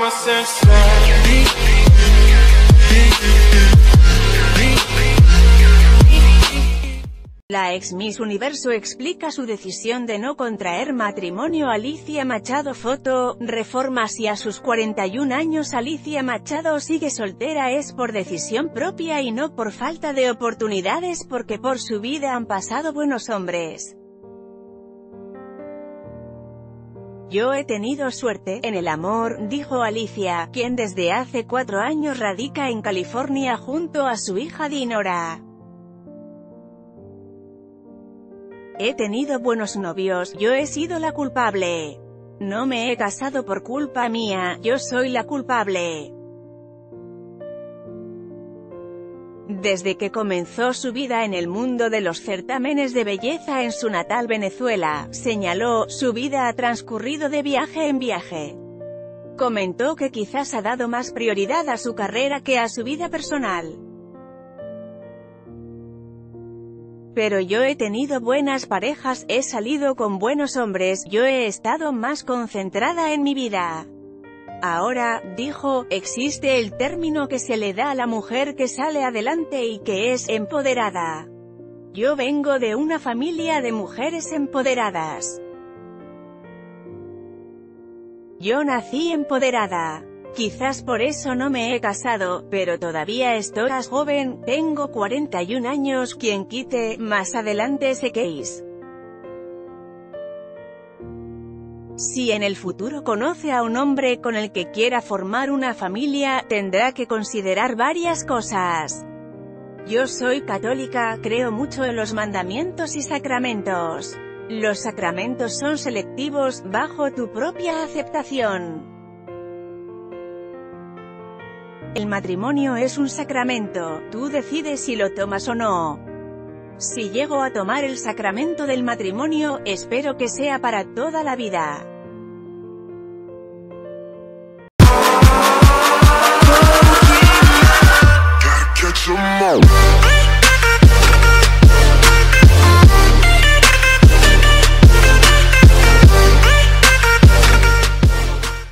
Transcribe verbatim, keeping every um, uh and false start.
La ex Miss Universo explica su decisión de no contraer matrimonio. Alicia Machado. Foto, Reforma. Si a sus cuarenta y un años Alicia Machado sigue soltera es por decisión propia y no por falta de oportunidades, porque por su vida han pasado buenos hombres. Yo he tenido suerte en el amor, dijo Alicia, quien desde hace cuatro años radica en California junto a su hija Dinora. He tenido buenos novios, yo he sido la culpable. No me he casado por culpa mía, yo soy la culpable. Desde que comenzó su vida en el mundo de los certámenes de belleza en su natal Venezuela, señaló, su vida ha transcurrido de viaje en viaje. Comentó que quizás ha dado más prioridad a su carrera que a su vida personal. Pero yo he tenido buenas parejas, he salido con buenos hombres, yo he estado más concentrada en mi vida. Ahora, dijo, existe el término que se le da a la mujer que sale adelante y que es empoderada. Yo vengo de una familia de mujeres empoderadas. Yo nací empoderada. Quizás por eso no me he casado, pero todavía estoy joven, tengo cuarenta y un años, quien quite, más adelante sé qué es. Si en el futuro conoce a un hombre con el que quiera formar una familia, tendrá que considerar varias cosas. Yo soy católica, creo mucho en los mandamientos y sacramentos. Los sacramentos son selectivos, bajo tu propia aceptación. El matrimonio es un sacramento, tú decides si lo tomas o no. Si llego a tomar el sacramento del matrimonio, espero que sea para toda la vida.